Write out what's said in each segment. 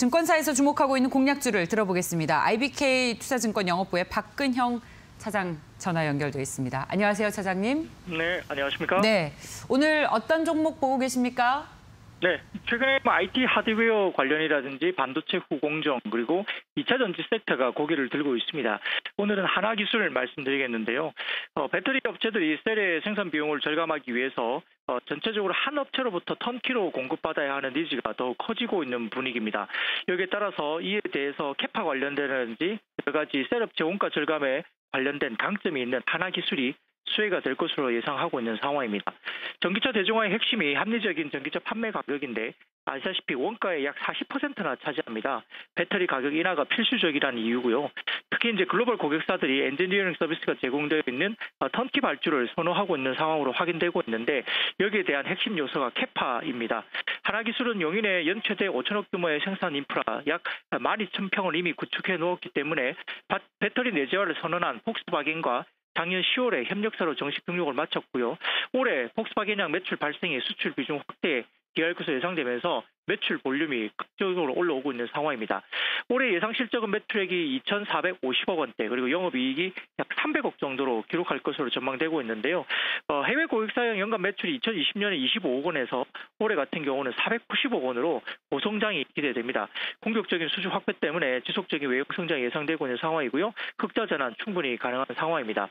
증권사에서 주목하고 있는 공략주를 들어보겠습니다. IBK 투자증권 영업부의 박근형 차장 전화 연결돼 있습니다. 안녕하세요, 차장님. 네, 안녕하십니까? 네, 오늘 어떤 종목 보고 계십니까? 네, 최근에 IT 하드웨어 관련이라든지 반도체 후공정 그리고 2차 전지 섹터가 고개를 들고 있습니다. 오늘은 하나기술 말씀드리겠는데요. 배터리 업체들이 셀의 생산 비용을 절감하기 위해서 전체적으로 한 업체로부터 턴키로 공급받아야 하는 니즈가 더욱 커지고 있는 분위기입니다. 여기에 따라서 이에 대해서 캐파 관련되는지 여러 가지 셀 업체 원가 절감에 관련된 강점이 있는 하나기술이 수혜가 될 것으로 예상하고 있는 상황입니다. 전기차 대중화의 핵심이 합리적인 전기차 판매 가격인데 아시다시피 원가의 약 40%나 차지합니다. 배터리 가격 인하가 필수적이라는 이유고요. 특히 이제 글로벌 고객사들이 엔지니어링 서비스가 제공되어 있는 턴키 발주를 선호하고 있는 상황으로 확인되고 있는데 여기에 대한 핵심 요소가 캐파입니다. 하나기술은 용인에 연 최대 5천억 규모의 생산 인프라 약 12,000평을 이미 구축해 놓았기 때문에 배터리 내재화를 선언한 폭스바겐과 작년 10월에 협력사로 정식 등록을 마쳤고요. 올해 폭스바겐향 매출 발생의 수출 비중 확대에 기여할 것으로 예상되면서 매출 볼륨이 극적으로 올라오고 있는 상황입니다. 올해 예상 실적은 매출액이 2,450억 원대 그리고 영업이익이 약 300억 정도로 기록할 것으로 전망되고 있는데요. 해외 고객사용 연간 매출이 2020년에 25억 원에서 올해 같은 경우는 490억 원으로 고성장이 기대됩니다. 공격적인 수주 확대 때문에 지속적인 외형 성장이 예상되고 있는 상황이고요. 흑자 전환 충분히 가능한 상황입니다.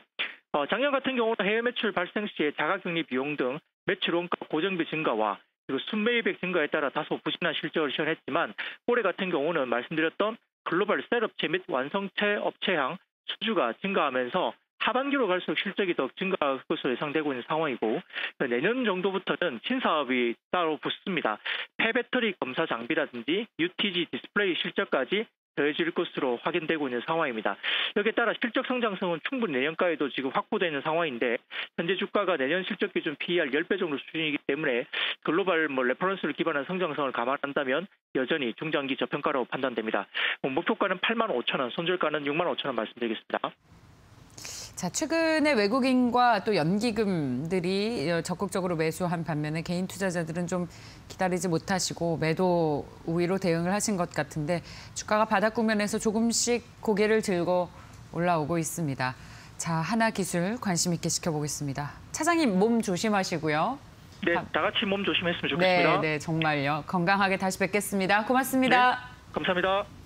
작년 같은 경우는 해외 매출 발생 시에 자가격리 비용 등 매출 원가 고정비 증가와 그리고 순매입액 증가에 따라 다소 부진한 실적을 시현했지만 올해 같은 경우는 말씀드렸던 글로벌 셀 업체 및 완성체 업체향 수주가 증가하면서 하반기로 갈수록 실적이 더 증가할 것으로 예상되고 있는 상황이고 내년 정도부터는 신사업이 따로 붙습니다. 폐배터리 검사 장비라든지 UTG 디스플레이 실적까지 더해질 것으로 확인되고 있는 상황입니다. 여기에 따라 실적 성장성은 충분히 내년가에도 지금 확보되는 상황인데 현재 주가가 내년 실적 기준 PER 10배 정도 수준이기 때문에 글로벌 레퍼런스를 기반한 성장성을 감안한다면 여전히 중장기 저평가로 판단됩니다. 목표가는 85,000원, 손절가는 65,000원 말씀드리겠습니다. 자, 최근에 외국인과 또 연기금들이 적극적으로 매수한 반면에 개인 투자자들은 좀 기다리지 못하시고 매도 우위로 대응을 하신 것 같은데 주가가 바닥 국면에서 조금씩 고개를 들고 올라오고 있습니다. 자, 하나기술 관심 있게 지켜보겠습니다. 차장님 몸 조심하시고요. 네, 다 같이 몸 조심했으면 좋겠습니다. 네, 정말요. 건강하게 다시 뵙겠습니다. 고맙습니다. 네, 감사합니다.